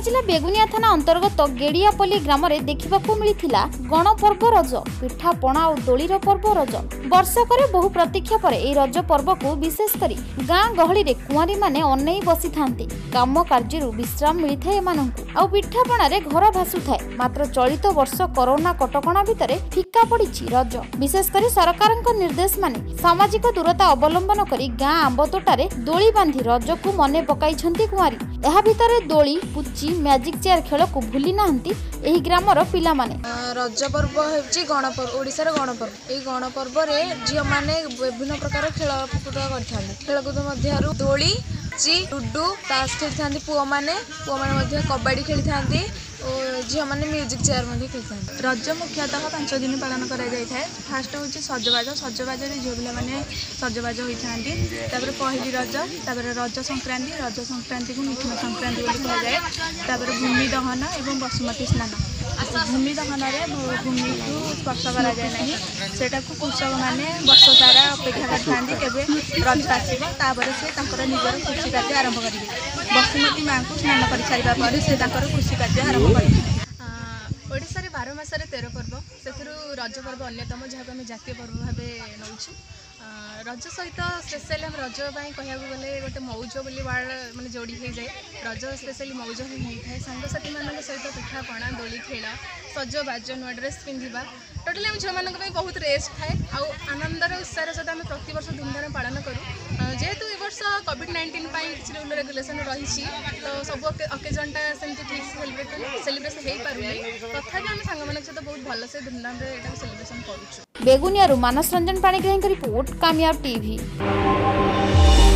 जिला बेगुनिया थाना अंतर्गत गेड़ियापल्ली ग्राम में देखा मिलता गणपर्व रज पिठा पणा और दोलीर पर्व रज वर्षक बहु प्रतीक्षा पर यह रज पर्व को विशेषकर गाँ गहली में कुआरी माने अनै बसी था काम कार्य विश्राम मिलता है पिठापण घर भासु थाए। मात्र चलित वर्ष कोरोना कटकणा भितर फिका पड़ी रज विशेषकर सरकार निर्देश माने सामाजिक दूरता अवलंबन कर गाँ आंबतोटारे दोली बांधि रज को मने पकाई कुआरी एहा भितर दोली पुची मैजिक चेयर खेल को भूली नाहंती एही ग्रामर पिला माने। रज पर्व होची गणपर्व ओडिसार गणपर्व। एही गणपर्व रे झियो माने विभिन्न प्रकार खेलकूद करथांती। खेलकूद मध्यरु दोली ची लुडू ताश खेलथांती। पुओ माने मध्य कबड्डी खेलथांती और झियो माने म्यूजिक चेयर मध्य खेलथांती। रज मुख्यतः 5 दिन पालन करा जाय थाए। फास्ट होची सजबाज सजबाज रे झियो पिला माने सजबाज होई थांती। तापर पहिली रज तापर रज संक्रांति को मिथुन संक्रांति बोली कहा जाए। तापर भूमि दहन एवं बसुमती स्नान। भूमि दहन रे भूमि को स्पर्श करा जाए नहीं सेटा को कृषक माने वर्ष सारा अपेक्षा करथांती केबे रज आसीबो तापर से ताकर निजर कृषि कार्य आरंभ करिवे। बसुमती मां को स्नान कर सारिबा पर से ताकर कृषि कार्य आरंभ करिवे। ओडिसा रे 12 मासरे 13 पर्व सेथुरु रज पर्व अन्यतम जहाँ आम जातीय पर्व भाव नौछु। रज सहित स्पेशली हम रज कह गले गोटे मौज बोली वार्ड माने जोड़ी हो जाए। रज स्पेशली मौज होता है सांगसाथी मान सहित पिठा पणा दोली खेल सजबाज नुआ ड्रेस पिंधा टोटाली आम झील मानी बहुत रेस्ट थाए आनंदर उत्साह सहित आम प्रत वर्ष धूमधाम पालन करूँ। जेहेतु ए वर्ष कोविड-19 किसी रूल रेगुलेसन रही तो सब अकेजनटा सेमती ठीक सेलिब्रेसन हो पारे तथापि आम सांग सहित बहुत भलसे धूमधाम सेलिब्रेसन करूँ। Begunia Manas Ranjan Panigrahi report Kamyab TV.